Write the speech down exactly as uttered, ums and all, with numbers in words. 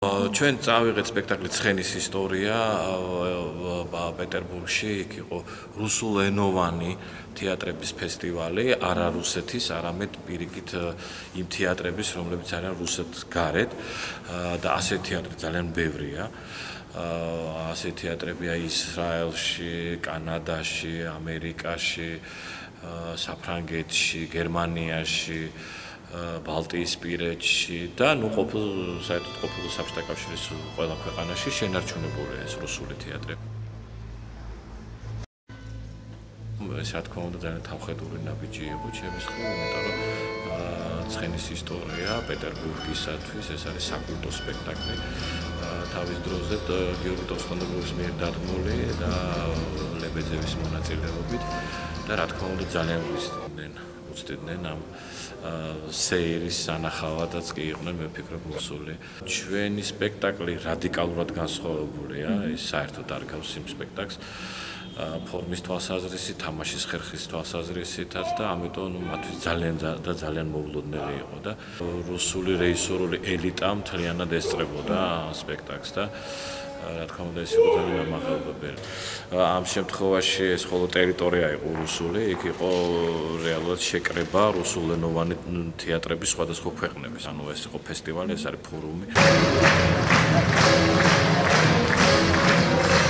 ჩვენ წავიღეთ სპექტაკლი ცხენის ისტორია პეტერბურგში, იქ იყო რუსულენოვანი თეატრების ფესტივალი, არა რუსეთის, არამედ პირიქით იმ თეატრების, რომლებიც არიან რუსეთს გარეთ და ასეთი თეატრი ძალიან ბევრია. ასე თეატრებია ისრაელში, კანადაში, ამერიკაში, საფრანგეთში, გერმანიაში, ბალტიისპირეთში და ნუ ყოფილ საერთოდ ყოფილ საბჭოთა კავშირის ყველა ქვეყანაში შენარჩუნებულია ეს რუსული თეატრები. ეს რა თქმა უნდა ძალიან თავხედური ნაბიჯი იყო ჩემს მხრივ, იმიტომ რომ ცხენის ისტორია პეტერბურგისათვის ეს არის საკულტო სპექტაკლი. თავის დროზე გიორგი ტოსტონოგლუის მიერ დადგმული და ლებეძევის მონაწილეობით და რა თქმა უნდა ძალიან ვისწრდნენ უცდიდნენ ამ სეირის სანახავადაც კი იყვნენ მე ვფიქრობ მოსული. ჩვენი სპექტაკლი რადიკალურად განსხვავებულია, ის საერთოდ არ გავს იმ სპექტაკლს ფორმის თვალსაზრისით, თამაშის ხერხის თვალსაზრისითაც და ამიტომ მათთვის ძალიან და ძალიან მოულოდნელი იყო და რუსული რეჟისორული ელიტა მთლიანად ესწრებოდა სპექტაკლს და რა თქმა უნდა ეს იყო ძალიან ამაღელვებელი. ამ შემთხვევაში ეს ხოლო ტერიტორია იყო რუსული, იქ იყო რეალურად შეკრება რუსულენოვანი თეატრების სხვადასხვა ქვეყნების. ანუ ეს იყო ფესტივალი, ეს არის ფორუმი.